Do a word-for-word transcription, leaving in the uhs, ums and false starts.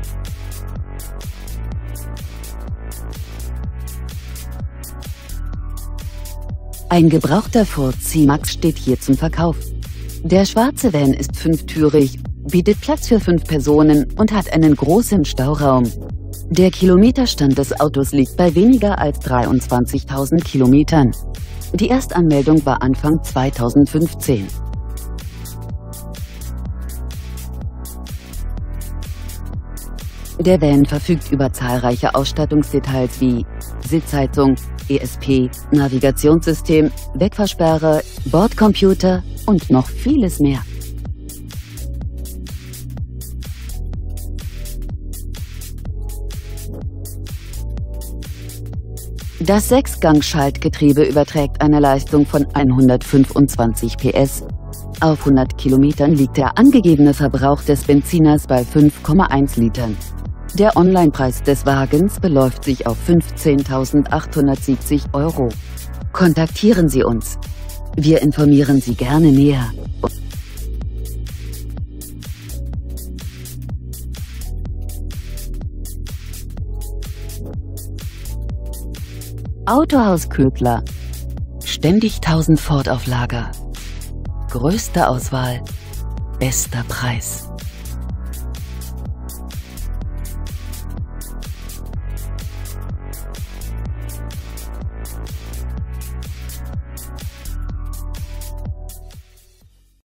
Ein gebrauchter Ford C-Max steht hier zum Verkauf. Der schwarze Van ist fünftürig, bietet Platz für fünf Personen und hat einen großen Stauraum. Der Kilometerstand des Autos liegt bei weniger als dreiundzwanzigtausend Kilometern. Die Erstanmeldung war Anfang zweitausendfünfzehn. Der Van verfügt über zahlreiche Ausstattungsdetails wie Sitzheizung, E S P, Navigationssystem, Wegfahrsperre, Bordcomputer und noch vieles mehr. Das Sechsgang-Schaltgetriebe überträgt eine Leistung von hundertfünfundzwanzig P S. Auf hundert Kilometern liegt der angegebene Verbrauch des Benziners bei fünf Komma eins Litern. Der Onlinepreis des Wagens beläuft sich auf fünfzehntausendachthundertsiebzig Euro. Kontaktieren Sie uns. Wir informieren Sie gerne näher. Autohaus Köbler. Ständig tausend Ford auf Lager. Größte Auswahl, bester Preis.